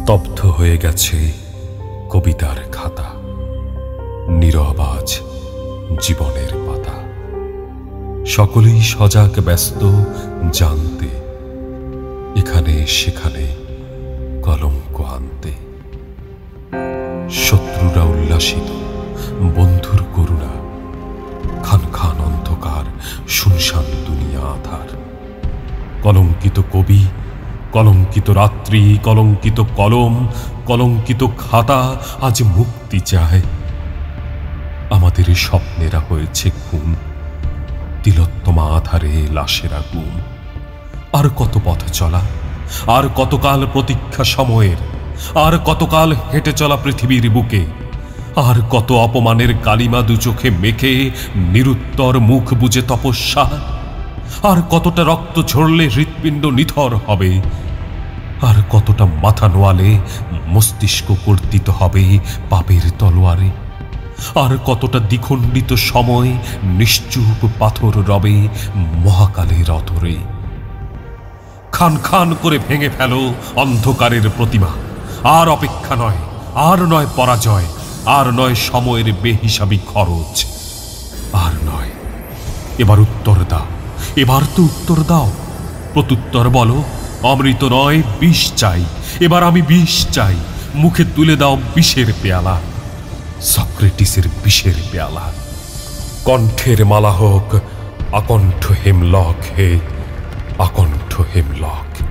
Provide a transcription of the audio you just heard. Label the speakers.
Speaker 1: স্তব্ধ হয়ে গেছে কবিতার খাতা, নীরব আজ জীবনের পাতা। সকলেই সজাগ ব্যস্ত জানতে, এখানে সেখানে কলঙ্ক আনতে। শত্রুরা উল্লাসিত, বন্ধুর করুণা, খান খান অন্ধকার, শুনশান দুনিয়া আধার। কলঙ্কিত কবি, কলঙ্কিত রাত্রি, কলঙ্কিত কলম, কলঙ্কিত খাতা আজ মুক্তি চায়। আমাদের স্বপ্নেরা হয়েছে খুন, তিলোত্তমা আধারে লাশের আগুন। আর কত পথ চলা, আর কতকাল প্রতীক্ষা সময়ের, আর কতকাল হেঁটে চলা পৃথিবীর বুকে, আর কত অপমানের কালিমা দু চোখে মেখে নিরুত্তর মুখ বুজে তপস্যা। আর কতটা রক্ত ঝরলে হৃৎপিণ্ড নিথর হবে, আর কতটা মাথা নোয়ালে মস্তিষ্ক কর্তিত হবে পাপের তলোয়ারে। আর কতটা দ্বিখণ্ডিত সময় নিশ্চুপ পাথর রবে মহাকালের অতরে। খান খান করে ভেঙে ফেলো অন্ধকারের প্রতিমা। আর অপেক্ষা নয়, আর নয় পরাজয়, আর নয় সময়ের বেহিসাবি খরচ, আর নয়। এবার উত্তর দাও, এবার তো উত্তর দাও। প্রত্যুত্তর বলো, অমৃত নয় বিষ চাই, এবার আমি বিষ চাই। মুখে তুলে দাও বিষের পেয়ালা, সক্রেটিসের বিষের পেয়ালা। কণ্ঠের মালা হোক আকণ্ঠ হেমলক, হে আকণ্ঠ হেমলক।